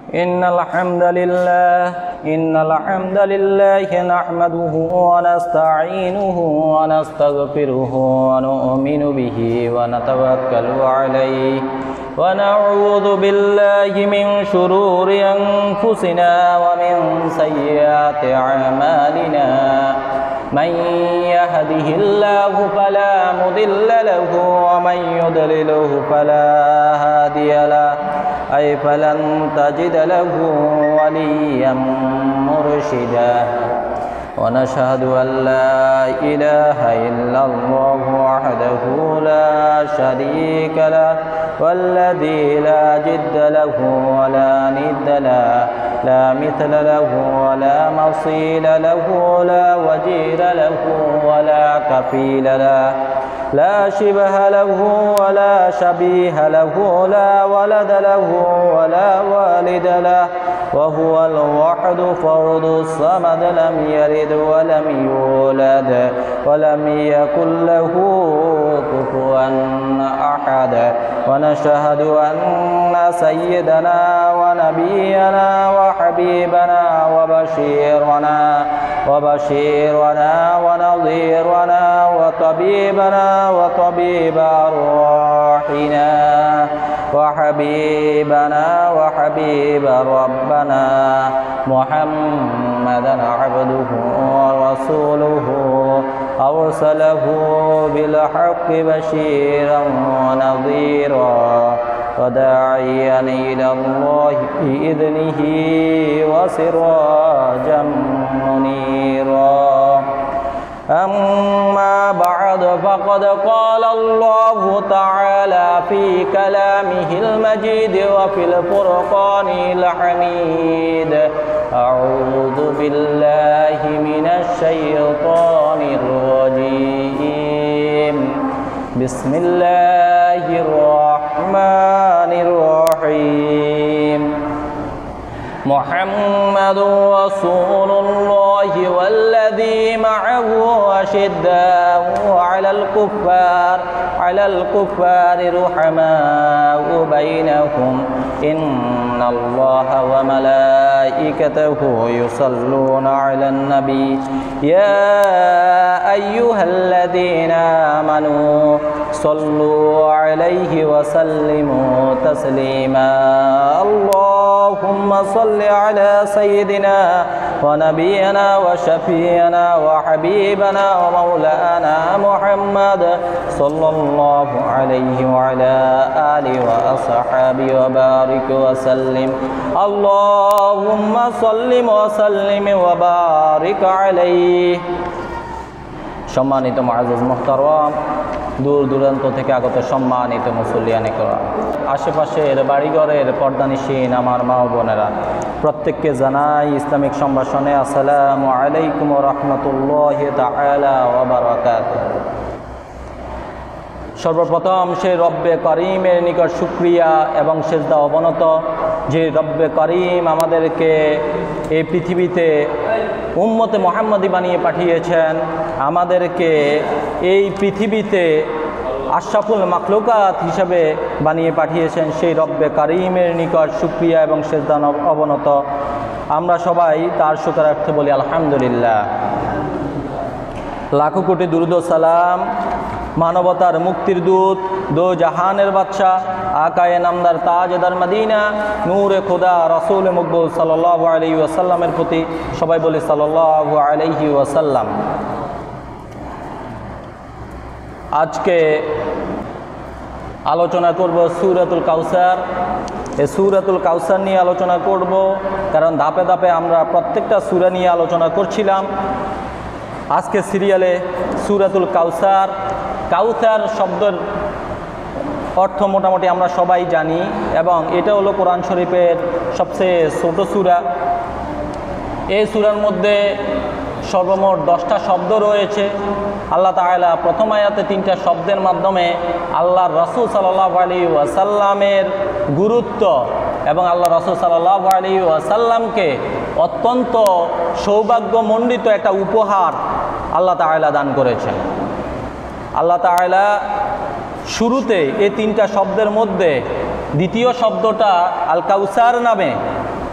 إن الحمد لله نحمده ونستعينه ونستغفره ونؤمن به ونتوكل عليه ونعوذ بالله من شرور أنفسنا ومن سيئات أعمالنا من يهده الله فلا مضل له ومن يضلله فلا هادي له أي فلن تجد له وليا مرشدا ونشهد أن لا إله إلا الله وحده لا شريك له والذي لا جد له ولا ند له لا مثل له ولا مصيل له لا وجير له ولا كفيل له لا شبه له ولا شبيه له لا ولد له ولا والد له وهو الوحد فرد الصمد لم يلد ولم يولد ولم يكن له كفوا أحد ونشهد أن سيدنا ونبينا وحبيبنا وبشيرنا ونظيرنا وطبيبنا وطبيب أرواحنا وحبيبنا وحبيب ربنا محمدا عبده ورسوله أرسله بالحق بشيرا ونظيرا وداعيا إلى الله بإذنه وسراجا منيرا أما بعد فقد قال الله تعالى في كلامه المجيد وفي الفرقان الحميد أعوذ بالله من الشيطان الرجيم بسم الله الرحمن الرحيم محمد رسول الله والذي معه أشداء على الكفار رحماء بينهم إن الله وملائكته يصلون على النبي يا أيها الذين آمنوا صلوا عليه وسلموا تسليما اللهم صل على سيدنا ونبينا وشفينا وحبيبنا ومولانا محمد صلى الله عليه وعلى آله وأصحابه وبارك وسلم اللهم صل وسلم وبارك عليه সম্মানিত মুআজ্জাজ মুহতারাম দূর দূরান্ত থেকে আগত সম্মানিত মুসল্লিয়ানে কেরাম আশেপাশের বাড়িঘরের পর্দানিশীন আমার মা ও বোনেরা প্রত্যেককে জানাই ইসলামিক সম্ভাষণে আসসালামু আলাইকুম ওয়া রাহমাতুল্লাহি তাআলা ওয়া বারাকাতুহু। সর্বপ্রথম সেই রব্বে করিমের নিকট শুকরিয়া এবং সিজদা অবনত যে রব্বে করিম আমাদেরকে এই পৃথিবীতে উম্মতে মুহাম্মাদি বানিয়ে পাঠিয়েছেন, আমাদেরকে এই পৃথিবীতে আশরাফুল মাখলুকাত হিসাবে বানিয়ে পাঠিয়েছেন, সেই রব্বে করিমের নিকট শুকরিয়া এবং সিজদা অবনত। আমরা সবাই তার শুকরার্থে বলি আলহামদুলিল্লাহ। লাখো কোটি দুরূদ ও সালাম মানবতার মুক্তির দূত দো জাহানের বাদশা আকায়ে নামদার তাজদার মদিনা নূরে খোদা রাসূল মকবুল সাল্লাল্লাহু আলাইহি ওয়াসাল্লামের প্রতি সবাই বলি সাল্লাল্লাহু আলাইহি ওয়াসাল্লাম। আজকে আলোচনা করব সূরাতুল কাউসার। এই সূরাতুল কাউসার নিয়ে আলোচনা করব, কারণ ধাপে ধাপে আমরা প্রত্যেকটা সূরা নিয়ে আলোচনা করছিলাম। আজকে সিরিয়ালে সূরাতুল কাউসার। কাউসার শব্দের অর্থ মোটামুটি আমরা সবাই জানি, এবং এটা হলো কোরআন শরীফের সবচেয়ে ছোট সূরা। এই সূরার মধ্যে সর্বমোট 10টা শব্দ রয়েছে। আল্লাহ তাআলা প্রথম আয়াতে 3টা শব্দের মাধ্যমে আল্লাহর রাসূল সাল্লাল্লাহু আলাইহি ওয়াসাল্লামের গুরুত্ব এবং আল্লাহ রাসূল সাল্লাল্লাহু আলাইহি ওয়াসাল্লামকে অত্যন্ত সৌভাগ্যমণ্ডিত একটা উপহার আল্লাহ তাআলা দান করেছেন। আল্লাহ তাআলা শুরুতে এই 3টা শব্দের মধ্যে দ্বিতীয় শব্দটা আল কাউসার নামে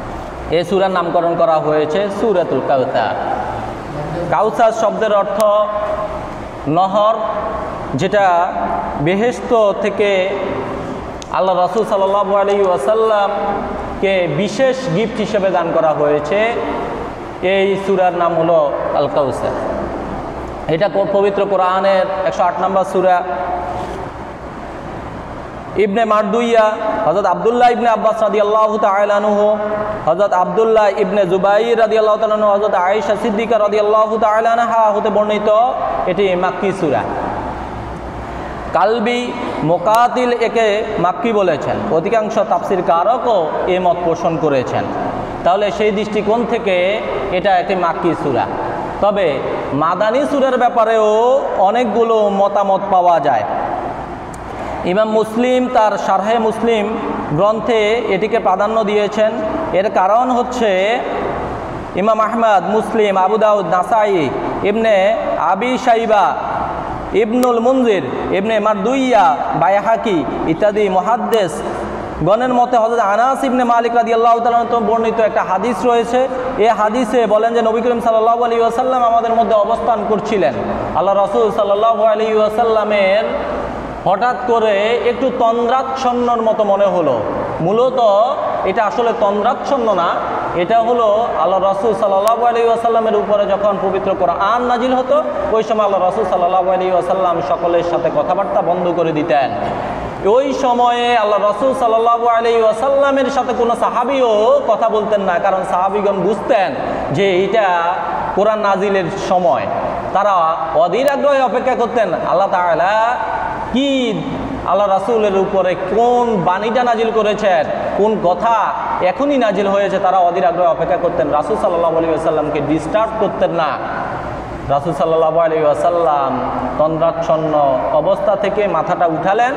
এই সূরার নামকরণ করা হয়েছে সূরাতুল কাউসার। কাউসার শব্দের অর্থ নহর, যেটা বেহেশত থেকে আল্লাহ রাসূল সাল্লাল্লাহু আলাইহি ওয়াসাল্লামকে বিশেষ গিফট হিসেবে দান করা হয়েছে। এই সূরার নাম হলো আল কাউসার। এটা পবিত্র কোরআনের 108 নম্বর সূরা। ইবনে মারদুইয়া হযরত আব্দুল্লাহ ইবনে আব্বাস রাদিয়াল্লাহু তাআলা আনহু, হযরত আব্দুল্লাহ ইবনে জুবাইর রাদিয়াল্লাহু তাআলা আনহু, হযরত আয়েশা সিদ্দিকা রাদিয়াল্লাহু তাআলা আনহা হতে বর্ণিত এটি মাক্কি সূরা। কালবি মুকাতিল একে মাক্কি বলেছেন। অধিকাংশ তাফসীর কারকও এই মত পোষণ করেছেন। তাহলে সেই দৃষ্টিকোণ থেকে এটা একটি মাক্কি সূরা। তবে মাদানী সূরার ব্যাপারেও অনেকগুলো মতামত পাওয়া যায়। ইমাম মুসলিম তার শারহে মুসলিম গ্রন্থে এটিকে প্রাধান্য দিয়েছেন। এর কারণ হচ্ছে ইমাম আহমদ, মুসলিম, আবু দাউদ, নাসাই, ইবনে আবি শাইবা, ইবনুল মুনজির, ইবনে মারদুইয়া, বাইহাকি ইত্যাদি মুহাদ্দিস গণের মতে হযরত আনাস ইবনে মালিক রাদিয়াল্লাহু তাআলা বর্ণিত একটা হাদিস রয়েছে। এই হাদিসে বলেন যে নবী করিম সাল্লাল্লাহু আলাইহি ওয়াসাল্লাম আমাদের মধ্যে অবস্থান করছিলেন। আল্লাহ রাসূল সাল্লাল্লাহু আলাইহি ওয়াসাল্লামের হঠাৎ করে একটু তন্দ্রাচ্ছন্নর মতো মনে হলো। মূলত এটা আসলে তন্দ্রাচ্ছন্ন না, এটা হলো আল্লাহ রাসূল সাল্লাল্লাহু আলাইহি ওয়াসাল্লামের উপরে যখন পবিত্র কোরআন নাজিল হতো, ওই সময় আল্লাহ রাসূল সাল্লাল্লাহু আলাইহি ওয়াসাল্লাম সকলের সাথে কথাবার্তা বন্ধ করে দিতেন। ওই সময়ে আল্লাহ রাসূল সাল্লাল্লাহু আলাইহি ওয়াসাল্লামের সাথে কোনো সাহাবীও কথা বলতেন না, কারণ সাহাবীগণ বুঝতেন যে এটা কোরআন নাজিলের সময়। তারা অধীর আগ্রহে অপেক্ষা করতেন আল্লাহ তাআলা কি আল্লাহ রাসূলের উপরে কোন বাণীটা নাজিল করেছেন, কোন কথা এখনই নাজিল হয়েছে। তারা অধীর আগ্রহে অপেক্ষা করতেন। রাসূল সাল্লাল্লাহু আলাইহি ওয়াসাল্লামকে ডিস্টার্ব করতেন না। রাসূল সাল্লাল্লাহু আলাইহি ওয়াসাল্লাম তন্দ্রাচ্ছন্ন অবস্থা থেকে মাথাটা উঠালেন।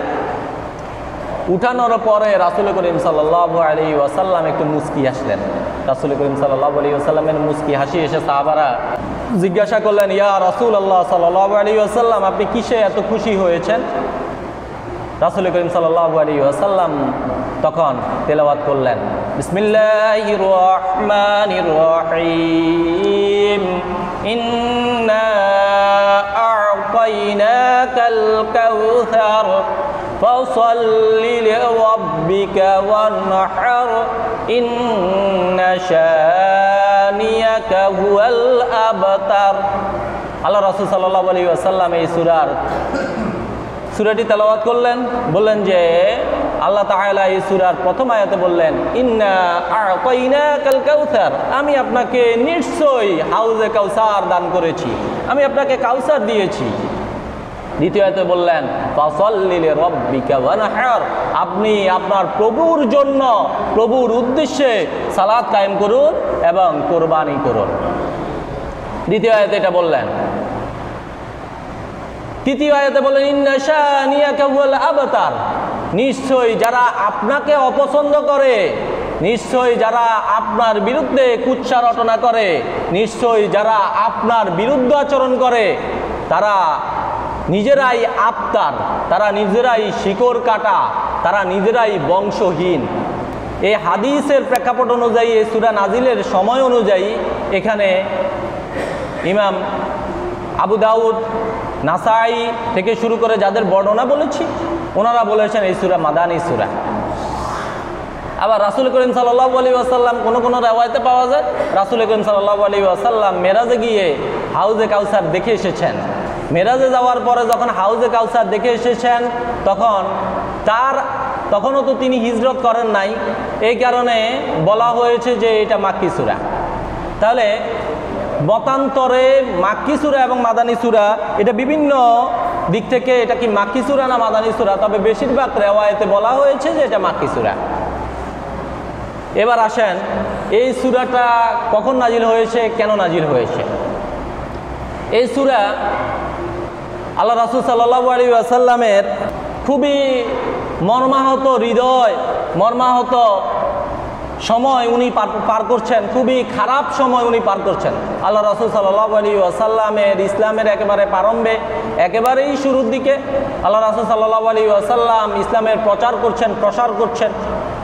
উঠানোর পরে রাসূল করিম সাল্লাল্লাহু আলাইহি ওয়াসাল্লাম একটু মুস্কি হাসলেন। রাসূল করিম সাল্লাল্লাহু আলাইহি ওয়াসাল্লামের মুস্কি হাসি এসে সাহাবারা জিজ্ঞাসা করলেন, ইয়া রাসূলুল্লাহ সাল্লাল্লাহু আলাইহি ওয়াসাল্লাম, আপনি কিসে এত খুশি হয়েছেন? রাসূল করিম সাল্লাল্লাহু আলাইহি ওয়াসাল্লাম তখন তেলাওয়াত করলেন, বিসমিল্লাহির রহমানির রহিম, ইন্না আ'তাইনাকাল কাউসার ফাসাল্লি লিরাব্বিকা ওয়ানহার ইন্না শানিয়াকা হুয়াল আবতার। আল্লাহ রাসূল সাল্লাল্লাহু আলাইহি ওয়াসাল্লাম এই সূরাটি তেলাওয়াত করলেন। বললেন যে আল্লাহ তাআলা এই সূরার প্রথম আয়াতে বললেন, ইন্না আ'তাইনাকাল কাউসার, আমি আপনাকে নিশ্চয়ই হাউজে কাউসার দান করেছি, আমি আপনাকে কাউসার দিয়েছি। দ্বিতীয় আয়াতে বললেন, ফাসাল্লি লিরাব্বিকা ওয়ানহার, আপনি আপনার প্রভুর জন্য, প্রভুর উদ্দেশ্যে সালাত কায়েম করুন এবং কুরবানি করুন। দ্বিতীয় আয়াতে এটা বললেন। তৃতীয় আয়াতে বললেন, ইন্না শানিয়াকা হুয়াল আবতার, নিশ্চয়ই যারা আপনাকে অপছন্দ করে, নিশ্চয়ই যারা আপনার বিরুদ্ধে কুৎসা রটনা করে, নিশ্চয়ই যারা আপনার বিরুদ্ধে আচরণ করে, তারা নিজেরাই আবতার, তারা নিজেরাই শিকড় কাটা, তারা নিজেরাই বংশহীন। এই হাদিসের প্রেক্ষাপট অনুযায়ী, এই সূরা নাজিলের সময় অনুযায়ী এখানে ইমাম আবু দাউদ, নাসাই থেকে শুরু করে যাদের বর্ণনা বলেছি, ওনারা বলেছেন এই সূরা মাদানী সূরা। আবার রাসূল করিম সাল্লাল্লাহু আলাইহি ওয়াসাল্লাম কোন রিওয়ায়াতে পাওয়া যায় রাসূল করিম সাল্লাল্লাহু আলাইহি ওয়াসাল্লাম মেরাজে গিয়ে হাউজে কাউসার দেখে এসেছেন। মেরাজে যাওয়ার পরে যখন হাউজে কাউসার দেখে এসেছেন, তখনও তো তিনি হিজরত করেন নাই, এই কারণে বলা হয়েছে যে এটা মাক্কি সূরা। তাহলে মতান্তরে মাক্কি সূরা এবং মাদানী সূরা, এটা বিভিন্ন দিক থেকে এটা কি মাক্কি সূরা না মাদানী সূরা, তবে বেশিরভাগ রিওয়ায়াতে বলা হয়েছে যে এটা মাক্কি সূরা। এবার আসেন এই সূরাটা কখন নাজিল হয়েছে, কেন নাজিল হয়েছে। এই সূরা আল্লাহ রাসূল সাল্লাল্লাহু আলাইহি ওয়াসাল্লামের খুবই মর্মাহত হৃদয়, মর্মাহত সময় উনি পার করছেন, খুবই খারাপ সময় উনি পার করছেন। আল্লাহ রাসূল সাল্লাল্লাহু আলাইহি ওয়াসাল্লামের ইসলামের একেবারে প্রারম্ভে, একেবারেই শুরুর দিকে আল্লাহ রাসূল সাল্লাল্লাহু আলাইহি ওয়াসাল্লাম ইসলামের প্রচার করছেন, প্রসার করছেন।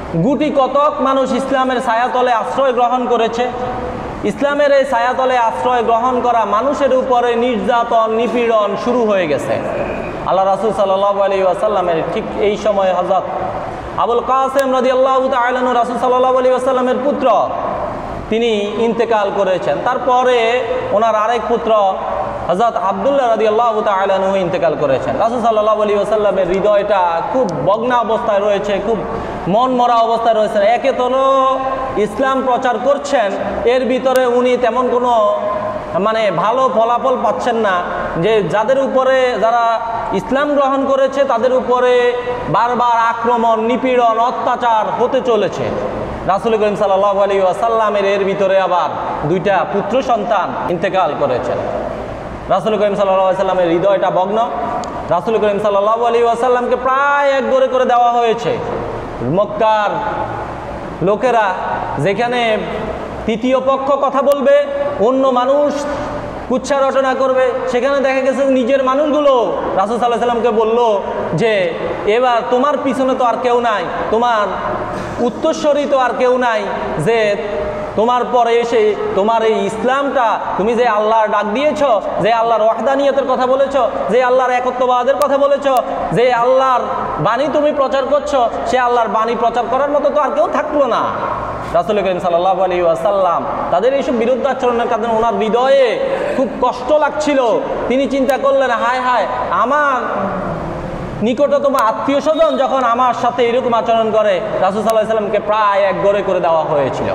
গুটি কতক মানুষ ইসলামের ছায়াতলে আশ্রয় গ্রহণ করেছে। ইসলামের এই ছায়াতলে আশ্রয় গ্রহণ করা মানুষের উপরে নির্যাতন নিপীড়ন শুরু হয়ে গেছে। আল্লাহ রাসূল সাল্লাল্লাহু আলাইহি ওয়াসাল্লামের ঠিক এই সময় হযরত আবুল কাসেম রাদিয়াল্লাহু তাআলা আনহু রাসূল সাল্লাল্লাহু আলাইহি ওয়াসাল্লামের পুত্র, তিনি ইন্তেকাল করেছেন। তারপরে ওনার আরেক পুত্র হযরত আব্দুল্লাহ রাদিয়াল্লাহু তাআলা আনহু ইন্তেকাল করেছেন। রাসূল সাল্লাল্লাহু আলাইহি ওয়াসাল্লামের হৃদয়টা খুব ভগ্ন অবস্থায় রয়েছে, খুব মন মরা অবস্থায় রয়েছেন। একে তো ইসলাম প্রচার করছেন, এর ভিতরে উনি তেমন কোনো ভালো ফলাফল পাচ্ছেন না, যে যাদের উপরে যারা ইসলাম গ্রহণ করেছে তাদের উপরে বারবার আক্রমণ নিপীড়ন অত্যাচার হতে চলেছে। রাসূল করিম সাল্লাল্লাহু আলাইহি ওয়াসাল্লামের এর ভিতরে আবার দুইটা পুত্র সন্তান ইন্তেকাল করেছেন। রাসূল করিম সাল্লাল্লাহু আলাইহি ওয়াসাল্লামের হৃদয়টা ভগ্ন। রাসূল করিম সাল্লাল্লাহু আলাইহি ওয়াসাল্লামকে প্রায় এক করে দেওয়া হয়েছে। মক্কার লোকেরা যেখানে তৃতীয় পক্ষ কথা বলবে, অন্য মানুষ কুচ্ছা রচনা করবে, সেখানে দেখা গেছে নিজের মানুষগুলো রাসূল সাল্লাল্লাহু আলাইহি ওয়াসাল্লামকে বলল যে এবার তোমার পিছনে তো আর কেউ নাই, তোমার উত্তরসূরি তো আর কেউ নাই, যে তোমার পরে এসে তোমার এই ইসলামটা তুমি যে আল্লাহর ডাক দিয়েছ, যে আল্লাহর ওয়াহদানিয়তের কথা বলেছ, যে আল্লাহর একত্ববাদের কথা বলেছ, যে আল্লাহর বাণী তুমি প্রচার করছো, সে আল্লাহর বাণী প্রচার করার মতো তো আর কেউ থাকলো না। রাসূল করিম সাল্লাল্লাহু আলাইহি ওয়াসাল্লাম তাদের এইসব বিরুদ্ধাচরণের কারণে ওনার হৃদয়ে খুব কষ্ট লাগছিল। তিনি চিন্তা করলেন, হায় হায়, আমার নিকটতম আত্মীয় স্বজন যখন আমার সাথে এরকম আচরণ করে। রাসূল সাল্লাল্লাহু আলাইহি ওয়াসাল্লামকে প্রায় এক করে দেওয়া হয়েছিল।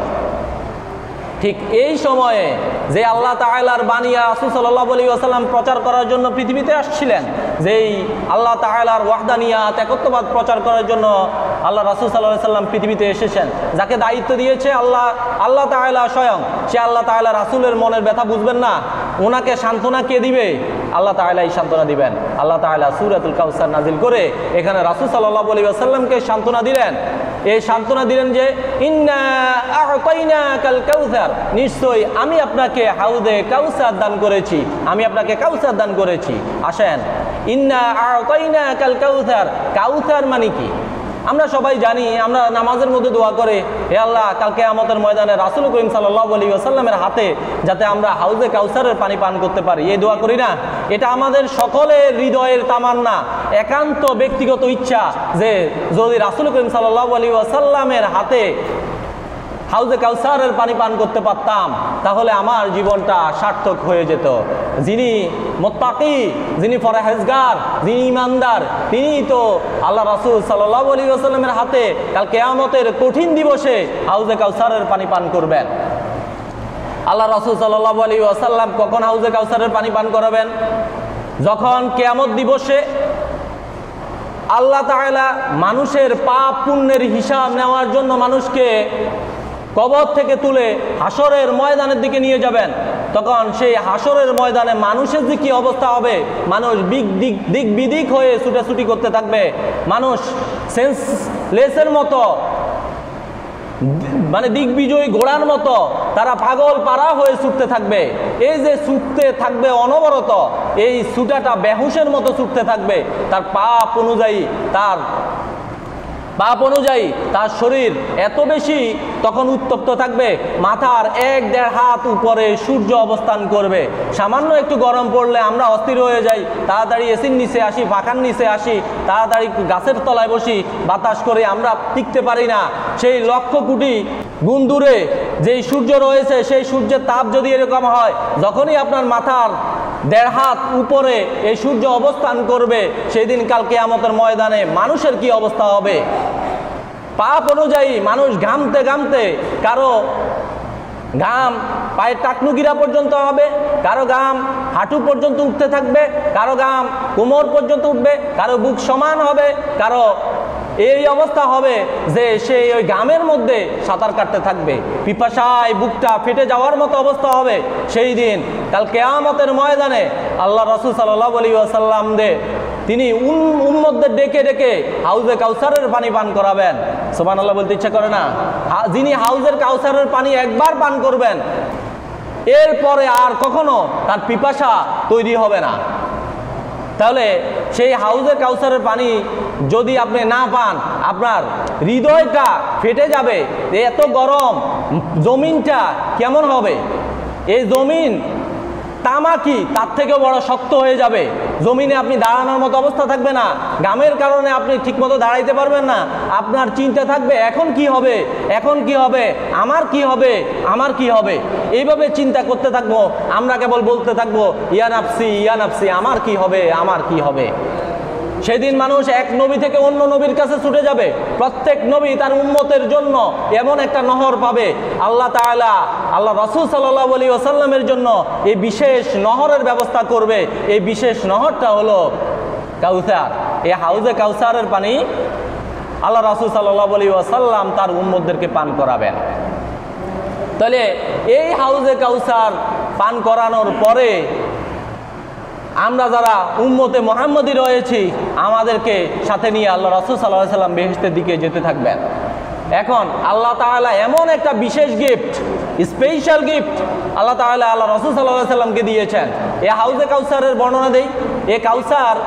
ঠিক এই সময়ে যে আল্লাহ তাআলার বাণী রাসূল সাল্লাল্লাহু আলাইহি ওয়াসাল্লাম প্রচার করার জন্য পৃথিবীতে আসছিলেন, যেই আল্লাহ তাআলার ওয়াহদানিয়াত একত্ববাদ প্রচার করার জন্য আল্লাহ রাসূল সাল্লাল্লাহু আলাইহি ওয়াসাল্লাম পৃথিবীতে এসেছেন, যাকে দায়িত্ব দিয়েছে আল্লাহ তাআলা স্বয়ং, সে আল্লাহ তাআলা রাসূলের মনের ব্যথা বুঝবেন না, ওনাকে সান্ত্বনা কে দিবে? আল্লাহ তাআলাই সান্ত্বনা দিবেন। আল্লাহ তাআলা সূরাতুল কাউসার নাজিল করে এখানে রাসূল সাল্লাল্লাহু আলাইহি ওয়াসাল্লামকে সান্ত্বনা দিলেন। এই সান্ত্বনা দিলেন যে ইন্না আ'তাইনাকাল কাউসার, নিশ্চয়ই আমি আপনাকে হাউজে কাউসার দান করেছি, আমি আপনাকে কাউসার দান করেছি। আসেন, ইন্না আ'তাইনাকাল কাউসার, কাউসার মানে কি? আমরা সবাই জানি, আমরা নামাজের মধ্যে দোয়া করে, হে আল্লাহ, কাল কিয়ামতের ময়দানে রাসূল করিম সাল্লাল্লাহু আলাইহি ওয়াসাল্লামের হাতে যাতে আমরা হাউজে কাউসারের পানি পান করতে পারি, এই দোয়া করি না? এটা আমাদের সকলের হৃদয়ের তামান্না, একান্ত ব্যক্তিগত ইচ্ছা, যে যদি রাসূল করিম সাল্লাল্লাহু আলাইহি ওয়াসাল্লামের হাতে হাউজে কাউসারের পানি পান করতে পারতাম, তাহলে আমার জীবনটা সার্থক হয়ে যেত। যিনি মুত্তাকি, যিনি পরহেজগার, যিনি ঈমানদার, তিনি তো আল্লাহ রাসূল সাল্লাল্লাহু আলাইহি ওয়াসাল্লামের হাতে কাল কিয়ামতের কঠিন দিবসে হাউজে কাউসারের পানি পান করবেন। আল্লাহ রাসূল সাল্লাল্লাহু আলাইহি ওয়াসাল্লাম কখন হাউজে কাউসারের পানি পান করাবেন? যখন কিয়ামত দিবসে আল্লাহ তাআলা মানুষের পাপ পুণ্যের হিসাব নেওয়ার জন্য মানুষকে কবর থেকে তুলে হাসরের ময়দানের দিকে নিয়ে যাবেন। তখন সেই হাসরের ময়দানে মানুষের যে কি অবস্থা হবে, মানুষ দিক বিদিক হয়ে ছুটাছুটি করতে থাকবে, মানুষ সেন্সলেসের মতো, দিগ্বিজয়ী ঘোড়ার মতো তারা পাগল পাড়া হয়ে ছুটতে থাকবে। এই যে ছুটতে থাকবে অনবরত, এই ছুটাটা বেহুশের মতো ছুটতে থাকবে। তার পাপ অনুযায়ী তার শরীর এত বেশি তখন উত্তপ্ত থাকবে, মাথার 1-1.5 হাত উপরে সূর্য অবস্থান করবে। সামান্য একটু গরম পড়লে আমরা অস্থির হয়ে যাই, তাড়াতাড়ি এসির নিচে আসি, পাখার নিচে আসি, তাড়াতাড়ি গাছের তলায় বসি, বাতাস করে আমরা টিকতে পারি না। সেই লক্ষ কোটি গুণ দূরে যেই সূর্য রয়েছে, সেই সূর্যের তাপ যদি এরকম হয়, যখনই আপনার মাথার 1.5 হাত উপরে এই সূর্য অবস্থান করবে, সেই দিন কাল কিয়ামতের ময়দানে মানুষের কি অবস্থা হবে? পাপ অনুযায়ী মানুষ ঘামতে ঘামতে, কারো ঘাম পায়ের টাকনুগিরা পর্যন্ত হবে, কারো ঘাম হাঁটু পর্যন্ত উঠতে থাকবে, কারো ঘাম কোমর পর্যন্ত উঠবে, কারো বুক সমান হবে, কারো এই অবস্থা হবে যে সে ওই ঘামের মধ্যে সাঁতার কাটতে থাকবে, পিপাসায় বুকটা ফেটে যাওয়ার মতো অবস্থা হবে। সেই দিন কাল কিয়ামতের ময়দানে আল্লাহ রাসূল সাল্লাল্লাহু আলাইহি ওয়াসাল্লাম তিনি উম্মতদের ডেকে ডেকে হাউজে কাউসারের পানি পান করাবেন। সুবহানাল্লাহ বলতে ইচ্ছা করে না? যিনি হাউজের কাউসারের পানি একবার পান করবেন, এরপরে আর কখনো তার পিপাসা তৈরি হবে না। তাহলে সেই হাউজে কাউসারের পানি যদি আপনি না পান আপনার হৃদয়টা ফেটে যাবে। এত গরম, জমিনটা কেমন হবে? এই জমিন তামাকি তার থেকে বড় শক্ত হয়ে যাবে। জমিনে আপনি দাঁড়ানোর মতো অবস্থা থাকবে না, ঘামের কারণে আপনি ঠিকমতো দাঁড়াইতে পারবেন না। আপনার চিন্তা থাকবে এখন কি হবে, এখন কি হবে, আমার কি হবে, আমার কি হবে। এইভাবে চিন্তা করতে থাকবো। আমরা কেবল বলতে থাকবো ইয়া নাফসি, ইয়া নাফসি, আমার কি হবে, আমার কি হবে। সেদিন মানুষ এক নবী থেকে অন্য নবীর কাছে ছুটে যাবে। প্রত্যেক নবী তার উম্মতের জন্য এমন একটা নহর পাবে। আল্লাহ তাআলা আল্লাহ রাসূল সাল্লাল্লাহু আলাইহি ওয়াসাল্লামের জন্য এই বিশেষ নহরের ব্যবস্থা করবে। এই বিশেষ নহরটা হলো কাউসার। এই হাউজে কাউসারের পানি আল্লাহ রাসূল সাল্লাল্লাহু আলাইহি ওয়াসাল্লাম তার উম্মতদেরকে পান করাবেন। তাহলে এই হাউজে কাউসার পান করানোর পরে আমরা যারা উম্মতে মুহাম্মদী রয়েছি আমাদেরকে সাথে নিয়ে আল্লাহ রাসূল সাল্লাল্লাহু আলাইহি ওয়াসাল্লাম বেহেশতের দিকে যেতে থাকবেন। এখন আল্লাহ তাআলা এমন একটা বিশেষ গিফট, স্পেশাল গিফট আল্লাহ তাআলা আল্লাহ রাসূল সাল্লাল্লাহু আলাইহি ওয়াসাল্লামকে দিয়েছেন। এই হাউজে কাউসারের বর্ণনা দেই। এই কাউসার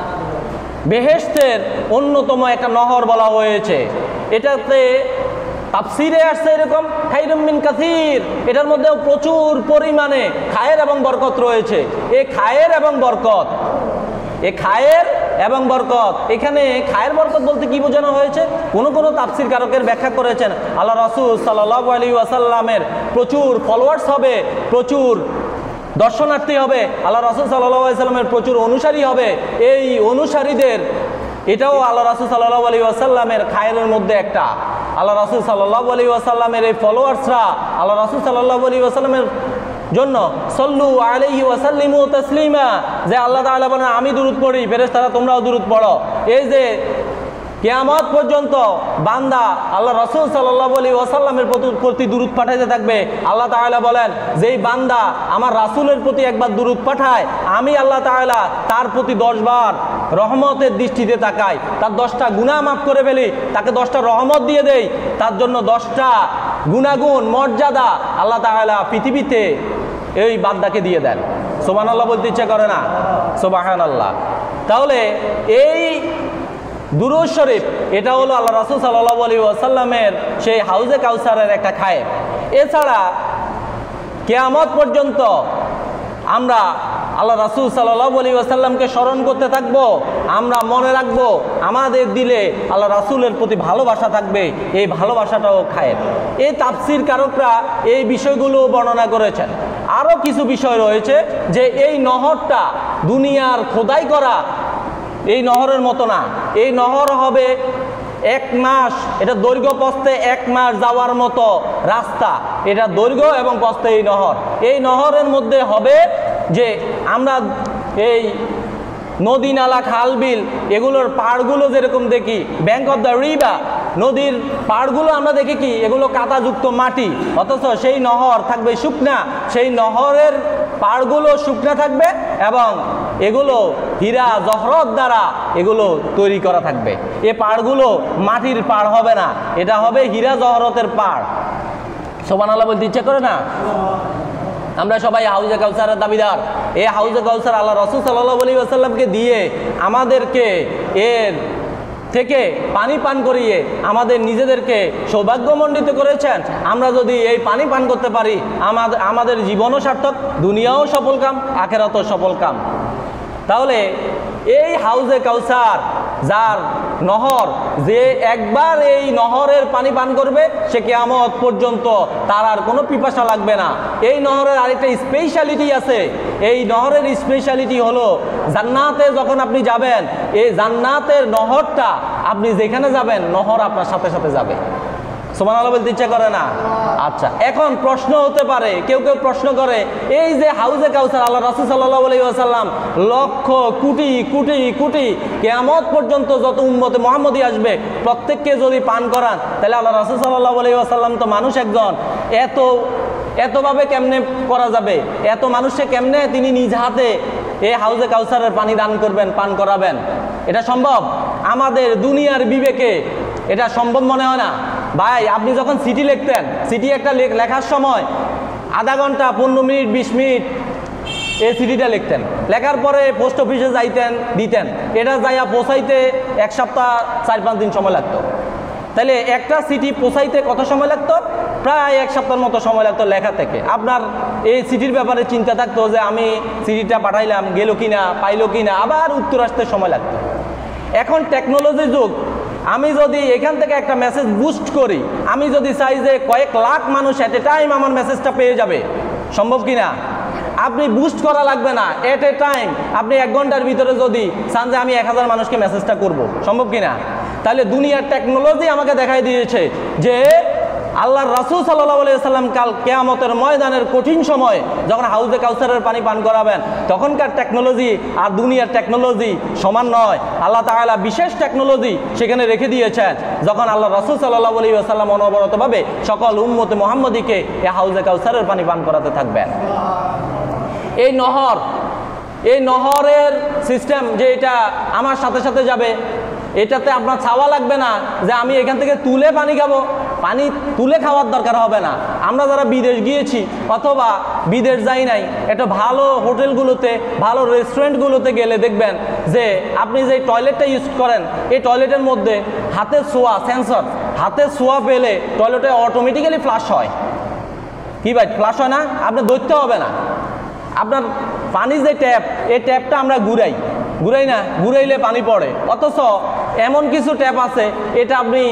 বেহেশতের অন্যতম একটা নহর বলা হয়েছে। এটাতে তাফসিরে আসছে এরকম খায়রুম মিন কাসির, এটার মধ্যেও প্রচুর পরিমাণে খায়ের এবং বরকত রয়েছে। এই খায়ের এবং বরকত, এই খায়ের এবং বরকত, এখানে খায়ের বরকত বলতে কি বোঝানো হয়েছে? কোন তাফসির কারকের ব্যাখ্যা করেছেন আল্লাহ রাসূল সাল্লাল্লাহু আলাইহি ওয়াসাল্লামের প্রচুর ফলোয়ার্স হবে, প্রচুর দর্শনার্থী হবে, আল্লাহ রাসূল সাল্লাল্লাহু আলাইহি ওয়াসাল্লামের প্রচুর অনুসারী হবে। এই অনুসারীদের এটাও আল্লাহ রাসূল সাল্লাল্লাহু আলাইহি ওয়াসাল্লামের খায়েরের মধ্যে একটা। আল্লাহ রাসূল সাল্লাল্লাহু আলাইহি ওয়াসাল্লামের এই ফলোয়ার্সরা আল্লাহ রাসূল সাল্লাল্লাহু আলাইহি ওয়াসাল্লামের জন্য সল্লু আলাইহি ওয়াসাল্লিমু তাসলিমা, যে আল্লাহ তাআলা বলেন আমি দুরূদ পড়ি, ফেরেশতারা তোমরাও দুরূদ পড়ো। এই যে কিয়ামত পর্যন্ত বান্দা আল্লাহ রাসূল সাল্লাল্লাহু আলাইহি ওয়াসাল্লামের প্রতি দুরূদ পাঠাইতে থাকবে। আল্লাহ তাআলা বলেন যেই বান্দা আমার রাসূলের প্রতি একবার দুরূদ পাঠায় আমি আল্লাহ তাআলা তার প্রতি 10 বার রহমতের দৃষ্টিতে তাকাই, তার 10টা গুনাহ মাফ করে ফেলি, তাকে 10টা রহমত দিয়ে দেই, তার জন্য 10টা গুণাগুণ মর্যাদা আল্লাহ তাআলা পৃথিবীতে এই বান্দাকে দিয়ে দেন। সুবহানাল্লাহ বলতে ইচ্ছা করে না? সুবহানাল্লাহ। তাহলে এই দুরূদ শরীফ এটা হলো আল্লাহ রাসূল সাল্লাল্লাহু আলাইহি ওয়াসাল্লামের সেই হাউজে কাউসারের একটা খায়ের। এছাড়া কিয়ামত পর্যন্ত আমরা আল্লাহ রাসূল সাল্লাল্লাহু আলাইহি ওয়াসাল্লামকে স্মরণ করতে থাকব, আমরা মনে রাখব, আমাদের দিলে আল্লাহ রাসূলের প্রতি ভালোবাসা থাকবে। এই ভালোবাসাটাও খায়ের। এই তাফসির কারকরা এই বিষয়গুলো বর্ণনা করেছেন। আরও কিছু বিষয় রয়েছে যে এই নহরটা দুনিয়ার খোদাই করা এই নহরের মতো না। এই নহর হবে 1 মাস, এটা দৈর্ঘ্য প্রস্থে 1 মাস যাওয়ার মতো রাস্তা, এটা দৈর্ঘ্য এবং প্রস্থে এই নহর। এই নহরের মধ্যে হবে যে আমরা এই নদী নালা খাল বিল এগুলোর পাড়গুলো যেরকম দেখি, ব্যাঙ্ক অফ দ্য রিভার, নদীর পাড়গুলো আমরা দেখি কি এগুলো কাদাযুক্ত মাটি, অথচ সেই নহর থাকবে শুকনা। সেই নহরের পাড়গুলো শুকনা থাকবে এবং এগুলো হীরা জহরত দ্বারা এগুলো তৈরি করা থাকবে। এই পাড়গুলো মাটির পাড় হবে না, এটা হবে হীরা জহরতের পাড়। সুবহানাল্লাহ বলতে ইচ্ছা করে না? আমরা সবাই হাউজে কাউসারের দাবিদার। এই হাউজে কাউসার আল্লাহ রাসূল সাল্লাল্লাহু আলাইহি ওয়াসাল্লামকে দিয়ে আমাদেরকে এর থেকে পানি পান করিয়ে আমাদের নিজেদেরকে সৌভাগ্যমণ্ডিত করেছেন। আমরা যদি এই পানি পান করতে পারি আমাদের জীবনও সার্থক, দুনিয়াও সফল কাম, আখিরাতও সফল কাম। তাহলে এই হাউজে কাউসার যার নহর, যে একবার এই নহরের পানি পান করবে সে কিয়ামত পর্যন্ত তার আর কোনো পিপাসা লাগবে না। এই নহরের আরেকটা স্পেশালিটি আছে। এই নহরের স্পেশালিটি হলো জান্নাতে যখন আপনি যাবেন, এই জান্নাতের নহরটা আপনি যেখানে যাবেন নহর আপনার সাথে সাথে যাবে। সুবহানাল্লাহ বলতে ইচ্ছা করে না? আচ্ছা, এখন প্রশ্ন হতে পারে, কেউ কেউ প্রশ্ন করে এই যে হাউজে কাউসার আল্লাহ রাসূল সাল্লাল্লাহু আলাইহি ওয়াসাল্লাম লক্ষ কোটি কোটি কোটি কিয়ামত পর্যন্ত যত উম্মতে মুহাম্মদী আসবে প্রত্যেককে যদি পান করান তাহলে আল্লাহ রাসূল সাল্লাল্লাহু আলাইহি ওয়াসাল্লাম তো মানুষ একজন, এতভাবে কেমনে করা যাবে? এত মানুষকে কেমনে তিনি নিজ হাতে এই হাউজে কাউসারের পানি দান করবেন, পান করাবেন? এটা সম্ভব? আমাদের দুনিয়ার বিবেকে এটা সম্ভব মনে হয় না। ভাই, আপনি যখন চিঠি লিখতেন, চিঠি একটা লেখার সময় আধা ঘন্টা, 15 মিনিট, 20 মিনিট এই চিঠিটা লিখতেন, লেখার পরে পোস্ট অফিসে যাইতেন, দিতেন, এটা যাইয়া পৌঁছাইতে 1 সপ্তাহ 4-5 দিন সময় লাগতো। তাহলে একটা চিঠি পৌঁছাইতে কত সময় লাগতো? প্রায় 1 সপ্তাহের মতো সময় লাগতো লেখা থেকে। আপনার এই চিঠির ব্যাপারে চিন্তা থাকতো যে আমি চিঠিটা পাঠাইলাম, গেল কিনা, পাইলো কিনা, আবার উত্তর আসতে সময় লাগতো। এখন টেকনোলজি যুগ, আমি যদি এখান থেকে একটা মেসেজ বুস্ট করি, আমি যদি চাই যে কয়েক লাখ মানুষ এট এ টাইম আমার মেসেজটা পেয়ে যাবে, সম্ভব কিনা? আপনি বুস্ট করা লাগবে না, এট এ টাইম আপনি 1 ঘন্টার ভিতরে যদি চান যে আমি 1000 মানুষকে মেসেজটা করব, সম্ভব কিনা? তাহলে দুনিয়ার টেকনোলজি আমাকে দেখাই দিয়েছে যে আল্লাহর রাসূল সাল্লাল্লাহু আলাইহি ওয়াসাল্লাম কাল কিয়ামতের ময়দানের কঠিন সময় যখন হাউজে কাউসারের পানি পান করাবেন, তখনকার টেকনোলজি আর দুনিয়ার টেকনোলজি সমান নয়। আল্লাহ তাআলা বিশেষ টেকনোলজি সেখানে রেখে দিয়েছেন, যখন আল্লাহ রাসূল সাল্লাল্লাহু আলাইহি ওয়াসাল্লাম অনবরতভাবে সকল উম্মতে মুহাম্মদীকে এই হাউজে কাউসারের পানি পান করাতে থাকবেন। এই নহরের সিস্টেম যে এটা আমার সাথে সাথে যাবে, এটাতে আপনার চাওয়া লাগবে না যে আমি এখান থেকে তুলে পানি খাবো, পানি তুলে খাওয়ার দরকার হবে না। আমরা যারা বিদেশ গিয়েছি অথবা বিদেশ যাই নাই, একটা ভালো হোটেলগুলোতে, ভালো রেস্টুরেন্টগুলোতে গেলে দেখবেন যে আপনি যে টয়লেটটা ইউজ করেন, এই টয়লেটের মধ্যে হাতের ছোঁয়া, সেন্সর, হাতের ছোঁয়া পেলে টয়লেটে অটোমেটিক্যালি ফ্লাশ হয়। কি ভাই, ফ্লাশ হয় না? আপনার ধরতে হবে না। আপনার পানি যে ট্যাপ, এই ট্যাপটা আমরা ঘুরাই না, ঘুরাইলে পানি পড়ে। অথচ এমন কিছু ট্যাপ আছে, এটা আপনি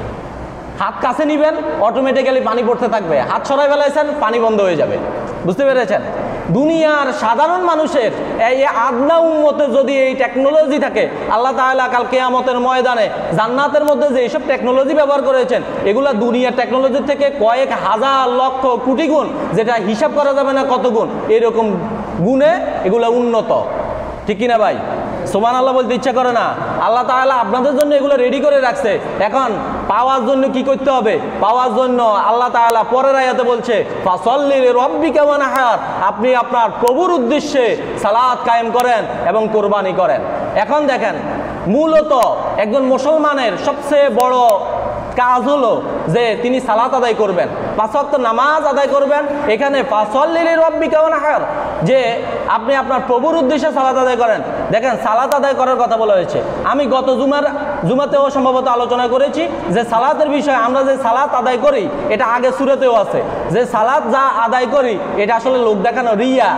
হাত কাছে নিবেন, অটোমেটিক্যালি পানি পড়তে থাকবে, হাত সরাই ফেলাইছেন, পানি বন্ধ হয়ে যাবে। বুঝতে পেরেছেন? দুনিয়ার সাধারণ মানুষের এই আদনা উম্মতে যদি এই টেকনোলজি থাকে, আল্লাহ তাআলা কাল কিয়ামতের ময়দানে জান্নাতের মধ্যে যে এইসব টেকনোলজি ব্যবহার করেছেন, এগুলা দুনিয়ার টেকনোলজির থেকে কয়েক হাজার লক্ষ কোটি গুণ, যেটা হিসাব করা যাবে না কত গুণ, এরকম গুণে এগুলা উন্নত। ঠিক কিনা ভাই? সুবহানাল্লাহ বলতে ইচ্ছা করে না? আল্লাহ তাআলা আপনাদের জন্য এগুলো রেডি করে রাখছে। এখন পাওয়ার জন্য কি করতে হবে? পাওয়ার জন্য আল্লাহ তাআলা পরের আয়াতে বলছে, ফাসাল্লি লিরাব্বিকা ওয়ানহার, আপনি আপনার প্রভুর উদ্দেশ্যে সালাত কায়েম করেন এবং কুরবানি করেন। এখন দেখেন, মূলত একজন মুসলমানের সবচেয়ে বড় কাজ হলো যে তিনি সালাত আদায় করবেন, 5 ওয়াক্ত নামাজ আদায় করবেন। এখানে ফাসাল্লি লিরাব্বিকা ওয়ানহার, যে আপনি আপনার প্রভুর উদ্দেশ্যে সালাত আদায় করেন। দেখেন, সালাত আদায় করার কথা বলা হয়েছে। আমি গত জুমাতেও সম্ভবত আলোচনা করেছি যে সালাতের বিষয়ে, আমরা যে সালাত আদায় করি এটা আগে সূরাতেও আছে, যে সালাত যা আদায় করি এটা আসলে লোক দেখানো, রিয়া।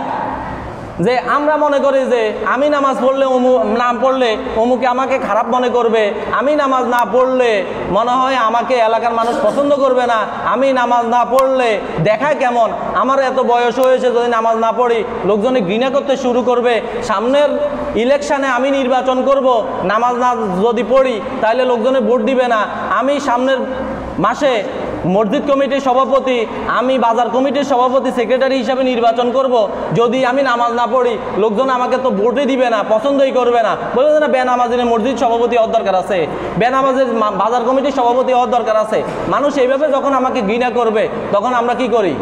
যে আমরা মনে করি যে আমি নামাজ পড়লে না পড়লে অমুকে আমাকে খারাপ মনে করবে, আমি নামাজ না পড়লে মনে হয় আমাকে এলাকার মানুষ পছন্দ করবে না, আমি নামাজ না পড়লে দেখায় কেমন, আমার এত বয়স হয়েছে যদি নামাজ না পড়ি লোকজনে ঘৃণা করতে শুরু করবে, সামনের ইলেকশানে আমি নির্বাচন করব, নামাজ না যদি পড়ি তাহলে লোকজনে ভোট দিবে না, আমি সামনের মাসে মসজিদ কমিটির সভাপতি, আমি বাজার কমিটির সভাপতি, সেক্রেটারি হিসাবে নির্বাচন করব, যদি আমি নামাজ না পড়ি লোকজন আমাকে তো ভোটই দিবে না, পছন্দই করবে না, বলবে না বেনামাজির মসজিদ সভাপতি হওয়ার দরকার আছে, বেনামাজের বাজার কমিটির সভাপতি হওয়ার দরকার আছে। মানুষ এইভাবে যখন আমাকে ঘৃণা করবে তখন আমরা কি করি?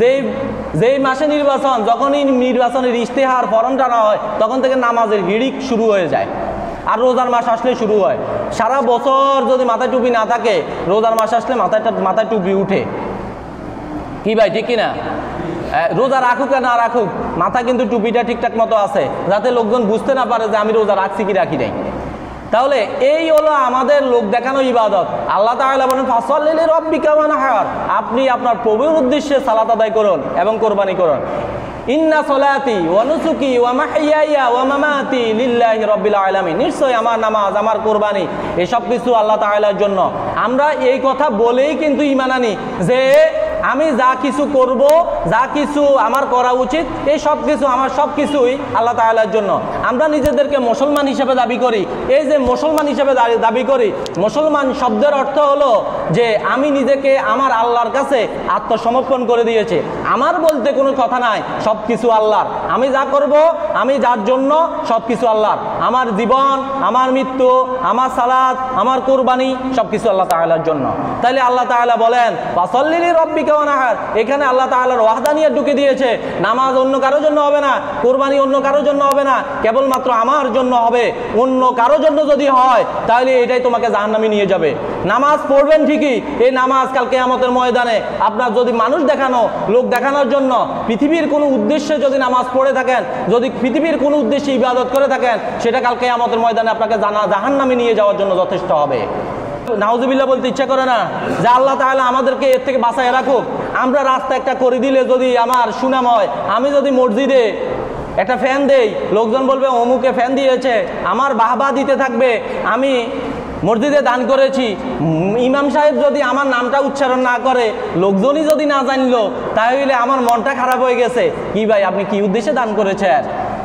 যেই মাসে নির্বাচন, যখনই নির্বাচনের ইশতেহার ফরম টানা হয় তখন থেকে নামাজের হিড়িক শুরু হয়ে যায়। আর রোজার মাস আসলে শুরু হয়। সারা বছর যদি মাথায় টুপি না থাকে, রোজার মাস আসলে মাথায় টুপি উঠে। কি ভাই, ঠিক কিনা? রোজা রাখুক আর না রাখুক, মাথা কিন্তু টুপিটা ঠিকঠাক মতো আছে, যাতে লোকজন বুঝতে না পারে যে আমি রোজা রাখছি কি রাখি নাই। তাহলে এই হলো আমাদের লোক দেখানো ইবাদত। আল্লাহ তাআলা বলেন, ফাসাল্লি লিরাব্বিকা ওয়ানহার, আপনি আপনার প্রভুর উদ্দেশ্যে সালাত আদায় করুন এবং কোরবানি করুন। ইন্না সলাতি ওয়া নুসুকি ওয়া মাহইয়ায়া ওয়া মামাতি লিল্লাহি রাব্বিল আলামিন, নিশ্চয় আমার নামাজ, আমার কোরবানি এসব কিছু আল্লাহ তাআলার জন্য। আমরা এই কথা বলেই কিন্তু ঈমান আনি যে আমি যা কিছু করব, যা কিছু আমার করা উচিত, এই সব কিছু, আমার সব কিছুই আল্লাহ তাআলার জন্য। আমরা নিজেদেরকে মুসলমান হিসেবে দাবি করি। এই যে মুসলমান হিসেবে দাবি করি, মুসলমান শব্দের অর্থ হলো যে আমি নিজেকে আমার আল্লাহর কাছে আত্মসমর্পণ করে দিয়েছি। আমার বলতে কোনো কথা নাই, সব কিছু আল্লাহর। আমি যা করব, আমি যার জন্য, সব কিছু আল্লাহর। আমার জীবন, আমার মৃত্যু, আমার সালাত, আমার কোরবানি সব কিছু আল্লাহ তাআলার জন্য। তাইলে আল্লাহ তাআলা বলেন, ফাসাল্লি লিরাব্বিকা রাব্বিকা ওয়ানহার, এখানে আল্লাহ তাআলার ওয়াহদানিয়ত ঢুকে দিয়েছে। নামাজ অন্য কারোর জন্য হবে না, কোরবানি অন্য কারোর জন্য হবে না, কেবলমাত্র আমার জন্য হবে। অন্য কারোর জন্য যদি হয় তাহলে এটাই তোমাকে জাহান্নামে নিয়ে যাবে। নামাজ পড়বেন ঠিকই, এই নামাজ কাল কিয়ামতের ময়দানে আপনার যদি মানুষ দেখানো, লোক দেখানোর জন্য, পৃথিবীর কোনো উদ্দেশ্যে যদি নামাজ পড়ে থাকেন, যদি পৃথিবীর কোনো উদ্দেশ্যে ইবাদত করে থাকেন, সেটা কাল কিয়ামতের ময়দানে আপনাকে জাহান্নামে নিয়ে যাওয়ার জন্য যথেষ্ট হবে। নাউজুবিল্লাহ বলতে ইচ্ছা করে না যে আল্লাহ তাআলা আমাদেরকে এর থেকে বাঁচায় রাখুক। আমরা রাস্তা একটা করে দিলে যদি আমার সুনাম হয়, আমি যদি মসজিদে একটা ফ্যান দেই, লোকজন বলবে অমুকে ফ্যান দিয়েছে, আমার বাহবা দিতে থাকবে। আমি মসজিদে দান করেছি, ইমাম সাহেব যদি আমার নামটা উচ্চারণ না করে, লোকজনই যদি না জানলো, তাহলে আমার মনটা খারাপ হয়ে গেছে। কি ভাই, আপনি কি উদ্দেশ্যে দান করেছেন?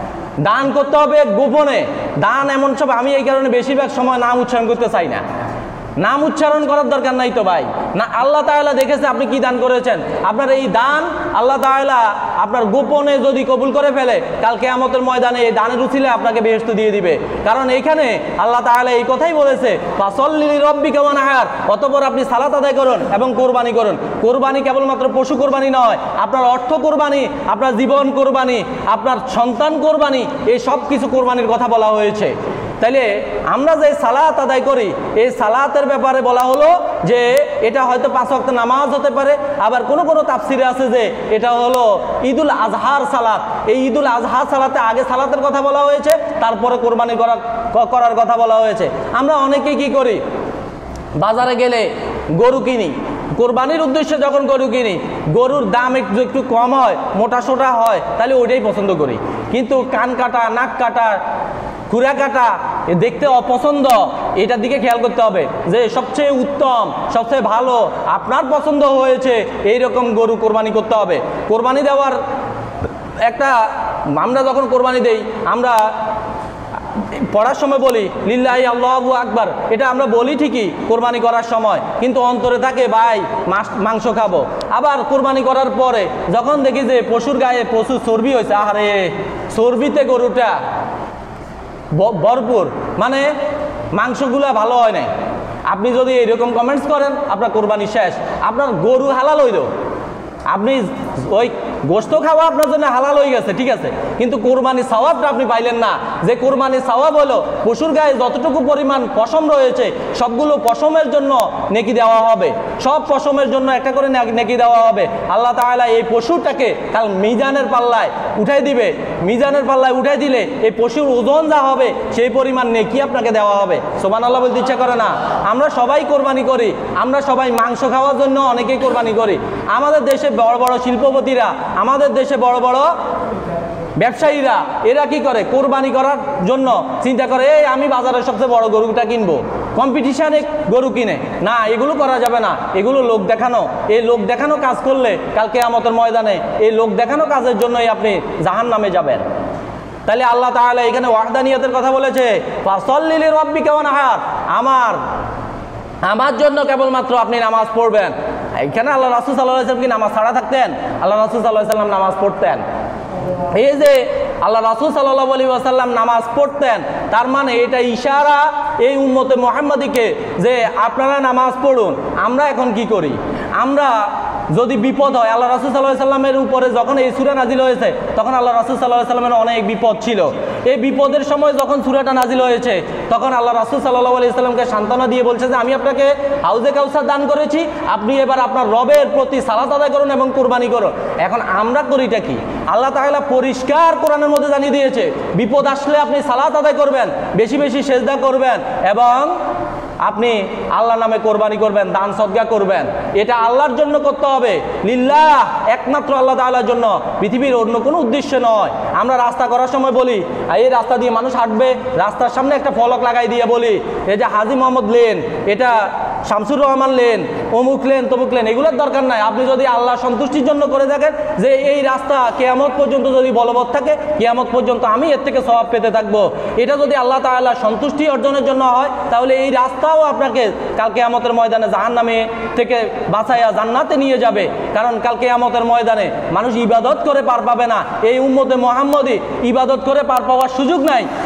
দান করতে হবে গোপনে। দান এমন সব, আমি এই কারণে বেশিরভাগ সময় নাম উচ্চারণ করতে চাই না। নাম উচ্চারণ করার দরকার নাই তো ভাই। না, আল্লাহ তাআলা দেখেছে আপনি কি দান করেছেন। আপনার এই দান আল্লাহ তাআলা আপনার গোপনে যদি কবুল করে ফেলে, কাল কিয়ামতের ময়দানে এই দানের উসিলে আপনাকে বেহেশত দিয়ে দিবে। কারণ এইখানে আল্লাহ তাআলা এই কথাই বলেছে, ফাসল্লি লিরাব্বিকা ওয়ানহার, অতঃপর আপনি সালাত আদায় করুন এবং কোরবানি করুন। কোরবানি কেবলমাত্র পশু কোরবানি নয়, আপনার অর্থ কোরবানি, আপনার জীবন কোরবানি, আপনার সন্তান কোরবানি, এই সব কিছু কোরবানির কথা বলা হয়েছে। তাইলে আমরা যে সালাত আদায় করি, এই সালাতের ব্যাপারে বলা হলো যে এটা হয়তো 5 ওয়াক্ত নামাজ হতে পারে, আবার কোনো কোনো তাফসিরে আছে যে এটা হলো ঈদুল আজহার সালাত। এই ঈদুল আজহার সালাতে আগে সালাতের কথা বলা হয়েছে, তারপরে কোরবানি করার কথা বলা হয়েছে। আমরা অনেকেই কি করি, বাজারে গেলে গরু কিনি, কোরবানির উদ্দেশ্যে যখন গরু কিনি, গরুর দাম একটু কম হয়, মোটা সোটা হয়, তাহলে ওইটাই পছন্দ করি। কিন্তু কান কাটা, নাক কাটা, খুরা কাটা দেখতে অপছন্দ, এটার দিকে খেয়াল করতে হবে যে সবচেয়ে উত্তম, সবচেয়ে ভালো, আপনার পছন্দ হয়েছে এইরকম গরু কোরবানি করতে হবে। কোরবানি দেওয়ার একটা, আমরা যখন কোরবানি দেই, আমরা পড়ার সময় বলি লিল্লাহি আল্লাহু আকবার, এটা আমরা বলি ঠিকই কোরবানি করার সময়, কিন্তু অন্তরে থাকে ভাই মাংস খাবো। আবার কোরবানি করার পরে যখন দেখি যে পশুর গায়ে প্রচুর চর্বি হয়েছে, আরে চর্বিতে গরুটা ভরপুর, মানে মাংসগুলা ভালো হয় নাই, আপনি যদি এরকম কমেন্টস করেন, আপনার কোরবানি শেষ। আপনার গরু হালাল হইল, আপনি ওই গোশত খাওয়া আপনার জন্য হালাল হয়ে গেছে, ঠিক আছে, কিন্তু কোরবানির সওয়াবটা আপনি পাইলেন না। যে কোরবানির সওয়াব হলো পশুর গায়ে যতটুকু পরিমাণ পশম রয়েছে, সবগুলো পশমের জন্য নেকি দেওয়া হবে, সব পশমের জন্য একটা করে নেকি দেওয়া হবে। আল্লাহ তাআলা এই পশুটাকে কাল মিজানের পাল্লায় উঠাই দিবে, মিজানের পাল্লায় উঠাই দিলে এই পশুর ওজন যা হবে সেই পরিমাণ নেকি আপনাকে দেওয়া হবে। সুবহানাল্লাহ বলতে ইচ্ছা করে না? আমরা সবাই কোরবানি করি, আমরা সবাই মাংস খাওয়ার জন্য অনেকেই কোরবানি করি। আমাদের দেশে বড় বড় শিল্পপতিরা, আমাদের দেশে বড় বড় ব্যবসায়ীরা, এরা কি করে, কোরবানি করার জন্য চিন্তা করে এই আমি বাজারের সবচেয়ে বড় গরুটা কিনবো, কম্পিটিশানে গরু কিনে। না, এগুলো করা যাবে না, এগুলো লোক দেখানো। এই লোক দেখানো কাজ করলে কাল কিয়ামতের ময়দানে এই লোক দেখানো কাজের জন্যই আপনি জাহান্নামে যাবেন। তাহলে আল্লাহ তাআলা এখানে ওয়াহদানিয়তের কথা বলেছে, ফাসল্লি লিরাব্বিকা ওয়ানহার, আমার জন্য কেবলমাত্র আপনি নামাজ পড়বেন। এখানে আল্লাহ রাসূল সাল্লাল্লাহু আলাইহি ওয়াসাল্লাম কি নামাজ ছাড়া থাকতেন? আল্লাহ রাসূল সাল্লাল্লাহু আলাইহি ওয়াসাল্লাম নামাজ পড়তেন। এই যে আল্লাহ রাসূল সাল্লাল্লাহু আলাইহি ওয়াসাল্লাম নামাজ পড়তেন, তার মানে এটা ইশারা এই উম্মতে মুহাম্মাদিকে যে আপনারা নামাজ পড়ুন। আমরা এখন কি করি, আমরা যদি বিপদ হয়, আল্লাহ রাসূল সাল্লাল্লাহু আলাইহি ওয়াসাল্লামের উপরে যখন এই সূরা নাজিল হয়েছে, তখন আল্লাহ রাসূল সাল্লাল্লাহু আলাইহি ওয়াসাল্লামের অনেক বিপদ ছিল। এই বিপদের সময় যখন সূরাটা নাজিল হয়েছে, তখন আল্লাহ রাসূল সাল্লাল্লাহু আলাইহি ওয়াসাল্লামকে সান্ত্বনা দিয়ে বলছে যে আমি আপনাকে হাউজে কাউসার দান করেছি, আপনি এবার আপনার রবের প্রতি সালাত আদায় করুন এবং কুরবানি করুন। এখন আমরা করিটা কি? আল্লাহ তাআলা পরিষ্কার কোরআনের মধ্যে জানিয়ে দিয়েছে, বিপদ আসলে আপনি সালাত আদায় করবেন, বেশি বেশি সেজদা করবেন এবং আপনি আল্লাহর নামে কোরবানি করবেন, দান সদকা করবেন। এটা আল্লাহর জন্য করতে হবে, লিল্লাহ, একমাত্র আল্লাহ তাআলার জন্য, পৃথিবীর অন্য কোনো উদ্দেশ্য নয়। আমরা রাস্তা করার সময় বলি, এই রাস্তা দিয়ে মানুষ হাঁটবে, রাস্তার সামনে একটা ফলক লাগাই দিয়ে বলি এই যে হাজী মোহাম্মদ লেন, এটা শামসুর রহমান লেন, অমুক লেন, তমুক লেন, এগুলোর দরকার নাই। আপনি যদি আল্লাহ সন্তুষ্টির জন্য করে থাকেন যে এই রাস্তা কিয়ামত পর্যন্ত যদি বলবৎ থাকে, কিয়ামত পর্যন্ত আমি এর থেকে সওয়াব পেতে থাকবো, এটা যদি আল্লাহ তাআলা সন্তুষ্টি অর্জনের জন্য হয়, তাহলে এই রাস্তাও আপনাকে কাল কিয়ামতের ময়দানে জাহান্নামে থেকে বাঁচাইয়া জান্নাতে নিয়ে যাবে। কারণ কাল কিয়ামতের ময়দানে মানুষ ইবাদত করে পার পাবে না, এই উম্মতে মুহাম্মদী ইবাদত করে পার পাওয়ার সুযোগ নাই।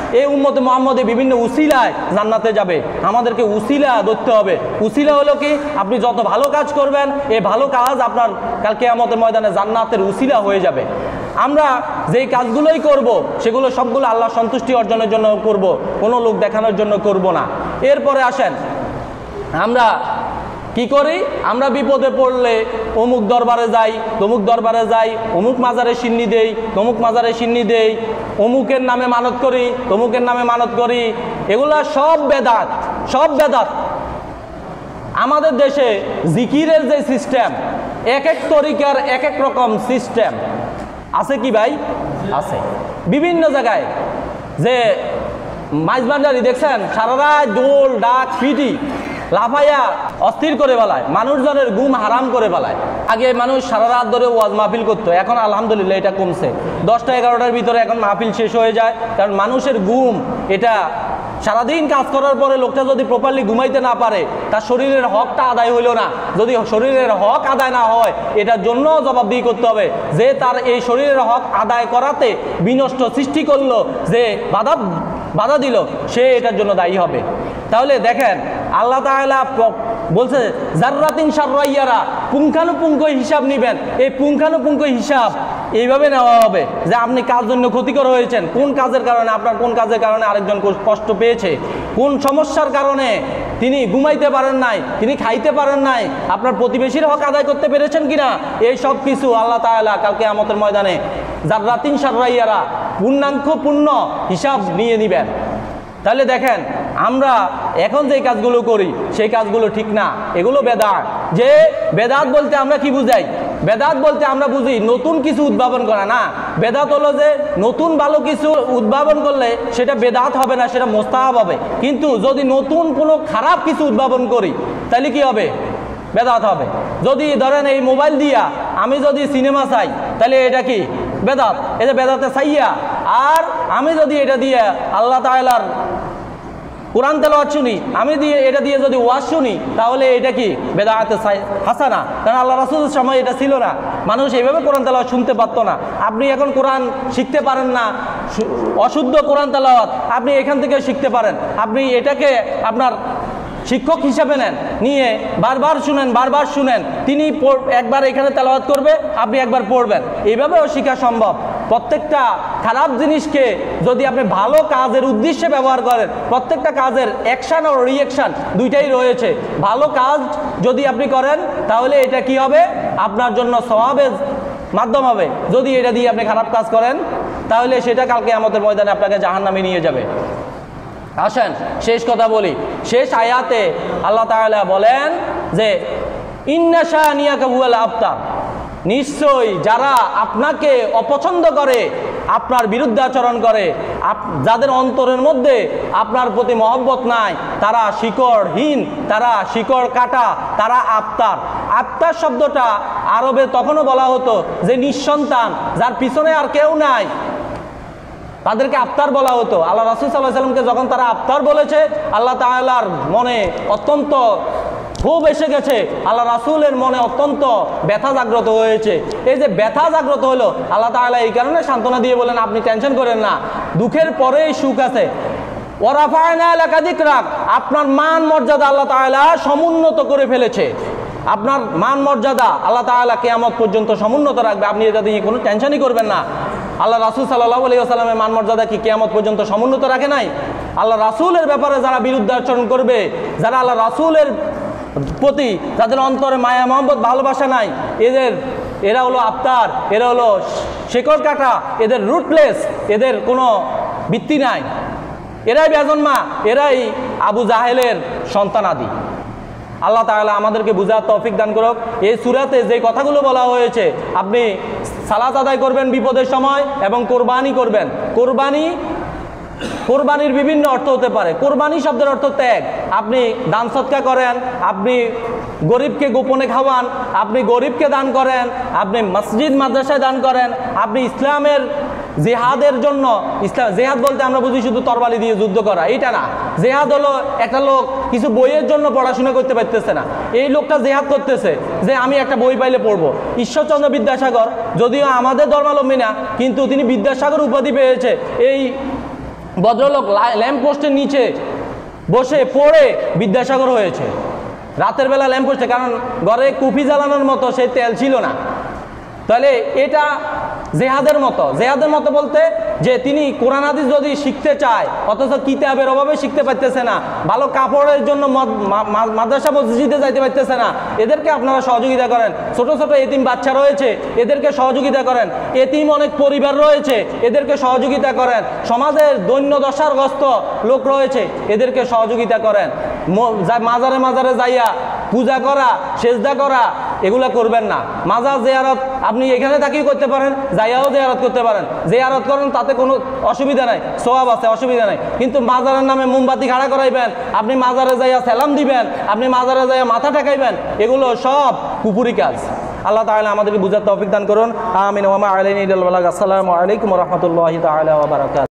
এই উম্মতে মুহাম্মদে বিভিন্ন উসিলায় জান্নাতে যাবে। আমাদেরকে উসিলা ধরতে হবে। উসিলা হলো কি, আপনি যত ভালো কাজ করবেন এই ভালো কাজ আপনার কাল কিয়ামতের ময়দানে জান্নাতের উসিলা হয়ে যাবে। আমরা যেই কাজগুলোই করব সেগুলো সবগুলো আল্লাহ সন্তুষ্টি অর্জনের জন্য করব, কোনো লোক দেখানোর জন্য করব না। এরপরে আসেন আমরা কি করি, আমরা বিপদে পড়লে অমুক দরবারে যাই, তমুক দরবারে যাই, অমুক মাজারে সিন্নি দেই, তমুক মাজারে সিন্নি দেই, অমুকের নামে মানত করি, তমুকের নামে মানত করি। এগুলা সব বেদাত, সব বেদাত। আমাদের দেশে জিকিরের যে সিস্টেম, এক এক তরিকার এক এক রকম সিস্টেম আছে কি ভাই? আছে। বিভিন্ন জায়গায় যে মাইজবান্ডারি দেখছেন সারা রাত ডোল ডাক পিটি লাফাইয়া অস্থির করে বেলায়, মানুষজনের ঘুম হারাম করে বেলায়। আগে মানুষ সারা রাত ধরে ওয়াজ মাহফিল করতো, এখন আলহামদুলিল্লাহ এটা কমছে। 10টা 11টার ভিতরে এখন মাহফিল শেষ হয়ে যায়, কারণ মানুষের ঘুম এটা সারাদিন কাজ করার পরে লোকটা যদি প্রপারলি ঘুমাইতে না পারে তার শরীরের হকটা আদায় হইল না। যদি শরীরের হক আদায় না হয় এটার জন্য জবাবদিহি করতে হবে, যে তার এই শরীরের হক আদায় করাতে বিনষ্ট সৃষ্টি করলো, যে বাধা দিল, সে এটার জন্য দায়ী হবে। তাহলে দেখেন আল্লাহ তাআলা বলছে জাররাতিন শাররাইয়ারা, পুঙ্খানুপুঙ্খ হিসাব নিবেন। এই পুঙ্খানুপুঙ্খ হিসাব এইভাবে নেওয়া হবে যে আপনি কার জন্য ক্ষতিকর হয়েছেন, কোন কাজের কারণে, আপনার কোন কাজের কারণে আরেকজন কষ্ট পেয়েছে, কোন সমস্যার কারণে তিনি ঘুমাইতে পারেন নাই, তিনি খাইতে পারেন নাই, আপনার প্রতিবেশীর হক আদায় করতে পেরেছেন কিনা, এই সব কিছু আল্লাহ তাআলা কালকে কিয়ামতের ময়দানে জাররাতিন শাররাইয়ারা পূর্ণাঙ্গ হিসাব নিয়ে নিবেন। তাহলে দেখেন আমরা এখন যে কাজগুলো করি সেই কাজগুলো ঠিক না, এগুলো বেদাত। যে বেদাত বলতে আমরা কি বুঝাই? বেদাত বলতে আমরা বুঝি নতুন কিছু উদ্ভাবন করা না। বেদাত হলো যে নতুন ভালো কিছু উদ্ভাবন করলে সেটা বেদাত হবে না, সেটা মোস্তাহাব হবে। কিন্তু যদি নতুন কোনো খারাপ কিছু উদ্ভাবন করি তাহলে কি হবে? বেদাত হবে। যদি ধরেন এই মোবাইল দিয়া আমি যদি সিনেমা চাই তাহলে এটা কি বেদাত, এটা বেদাতে চাইয়া। আর আমি যদি এটা দিয়ে আল্লাহ তাআলার কোরআন তেলাওয়াত শুনি, আমি এটা দিয়ে যদি ওয়াজ শুনি তাহলে এটা কি বেদাতে হাসানা। কারণ আল্লাহ রাসূলের সময় এটা ছিল না, মানুষ এইভাবে কোরআন তেলাওয়াত শুনতে পারতো না। আপনি এখন কোরআন শিখতে পারেন না, অশুদ্ধ কোরআন তেলাওয়াত আপনি এখান থেকে শিখতে পারেন। আপনি এটাকে আপনার শিক্ষক হিসাবে নেন, নিয়ে বারবার শুনেন। তিনি একবার এখানে তেলাওয়াত করবে, আপনি একবার পড়বেন, এইভাবেও শেখা সম্ভব। প্রত্যেকটা খারাপ জিনিসকে যদি আপনি ভালো কাজের উদ্দেশ্যে ব্যবহার করেন, প্রত্যেকটা কাজের অ্যাকশান ও রিঅ্যাকশান দুইটাই রয়েছে। ভালো কাজ যদি আপনি করেন তাহলে এটা কি হবে? আপনার জন্য সওয়াবের মাধ্যম হবে। যদি এটা দিয়ে আপনি খারাপ কাজ করেন তাহলে সেটা কালকে কিয়ামতের ময়দানে আপনাকে জাহান্নামে নিয়ে যাবে। আসেন শেষ কথা বলি। শেষ আয়াতে আল্লাহ তাআলা বলেন যে ইন্না শানিয়াকা হুয়াল আবতার, নিশ্চয়ই যারা আপনাকে অপছন্দ করে, আপনার বিরুদ্ধে আচরণ করে, যাদের অন্তরের মধ্যে আপনার প্রতি মহব্বত নাই, তারা শিকড়হীন, তারা শিকড় কাটা, তারা আবতার। আবতার শব্দটা আরবে তখনও বলা হতো যে নিঃসন্তান, যার পিছনে আর কেউ নাই, তাদেরকে আবতার বলা হতো। আল্লাহ রাসূল সাল্লাল্লাহু আলাইহি ওয়াসাল্লামকে যখন তারা আবতার বলেছে, আল্লাহ তাআলার মনে অত্যন্ত ক্ষোভ এসে গেছে, আল্লাহ রাসূলের মনে অত্যন্ত ব্যথা জাগ্রত হয়েছে। এই যে ব্যথা জাগ্রত হলো, আল্লাহ তাআলা এই কারণে সান্ত্বনা দিয়ে বলেন আপনি টেনশন করেন না, দুঃখের পরেই সুখ আছে। ওয়ারাফা'না লাকা যিকরাক, আপনার মান মর্যাদা আল্লাহ তাআলা সমুন্নত করে ফেলেছে। আপনার মান মর্যাদা আল্লাহ তাআলা কিয়ামত পর্যন্ত সমুন্নত রাখবে, আপনি এটা দিয়ে কোনো টেনশনই করবেন না। আল্লাহ রাসূল সাল্লাল্লাহু আলাইহি ওয়াসাল্লামের মান মর্যাদা কি কিয়ামত পর্যন্ত সমুন্নত রাখে নাই? আল্লাহ রাসূলের ব্যাপারে যারা বিরুদ্ধাচরণ করবে, যারা আল্লাহ রাসূলের প্রতি যাদের অন্তরে মায়া মহব্বত ভালোবাসা নাই, এরা হলো আবতার, এরা হলো শেকড় কাটা, এদের রুটলেস, এদের কোনো ভিত্তি নাই, এরাই বেজন্মা, এরাই আবু জাহেলের সন্তানাদি। আল্লাহ তাআলা আমাদেরকে বুঝার তৌফিক দান করুক। এই সূরাতে যে কথাগুলো বলা হয়েছে, আপনি সালাত আদায় করবেন বিপদের সময় এবং কোরবানি করবেন। কোরবানির বিভিন্ন অর্থ হতে পারে। কোরবানি শব্দের অর্থ ত্যাগ। আপনি দান সৎকা করেন, আপনি গরিবকে গোপনে খাওয়ান, আপনি গরিবকে দান করেন, আপনি মসজিদ মাদ্রাসায় দান করেন, আপনি ইসলামের জেহাদের জন্য, জেহাদ বলতে আমরা বুঝি শুধু তরবারি দিয়ে যুদ্ধ করা, এইটা না। জেহাদ হলো একটা লোক কিছু বইয়ের জন্য পড়াশোনা করতে পারতেছে না, এই লোকটা জেহাদ করতেছে যে আমি একটা বই পাইলে পড়বো। ঈশ্বরচন্দ্র বিদ্যাসাগর যদিও আমাদের ধর্মাবলম্বী না, কিন্তু তিনি বিদ্যাসাগর উপাধি পেয়েছে এই ভদ্রলোক ল্যাম্প পোস্টের নিচে বসে পড়ে বিদ্যাসাগর হয়েছে রাতের বেলা ল্যাম্প পোস্টে, কারণ ঘরে কুপি জ্বালানোর মতো সেই তেল ছিল না। তাহলে এটা জেহাদের মতো বলতে যে তিনি কোরআন হাদিস যদি শিখতে চায় অথচ কিতাবের অভাবে শিখতে পারতেছে না, ভালো কাপড়ের জন্য মাদ্রাসা মসজিদে যাইতে পারতেছে না, এদেরকে আপনারা সহযোগিতা করেন। ছোট ছোট এতিম বাচ্চা রয়েছে, এদেরকে সহযোগিতা করেন। এতিম অনেক পরিবার রয়েছে, এদেরকে সহযোগিতা করেন। সমাজের দৈন্য দশারগ্রস্ত লোক রয়েছে, এদেরকে সহযোগিতা করেন। মাজারে মাজারে যাইয়া পূজা করা, সেজদা করা এগুলা করবেন না। মাজার জিয়ারত আপনি এখানে থাকিও করতে পারেন, যাইয়াও জিয়ারত করতে পারেন। জিয়ারত করেন তাতে কোনো অসুবিধা নাই, সওয়াব আছে, অসুবিধা নাই। কিন্তু মাজারের নামে মোমবাতি খাড়া করাইবেন, আপনি মাজারে যাইয়া সালাম দিবেন, আপনি মাজারে যাইয়া মাথা ঠেকাইবেন, এগুলো সব কুপুরি কাজ। আল্লাহ তাআলা আমাদেরকে বুঝার তৌফিক দান করুন। আমিন ওয়া মা আলাইনা ইল্লাল বালাগ। আসসালামু আলাইকুম ওয়া রাহমাতুল্লাহি তাআলা ওয়া বারাকাতুহু।